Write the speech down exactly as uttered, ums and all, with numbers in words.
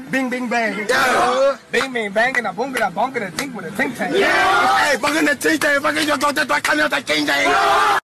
Bing, bing, bang. Yeah. Bing, bing, bang, and a boom, and a bonk, and a tink with a tink tank. Yeah. Hey, fucking the tink tank, fucking your daughter, I can't have that king tank.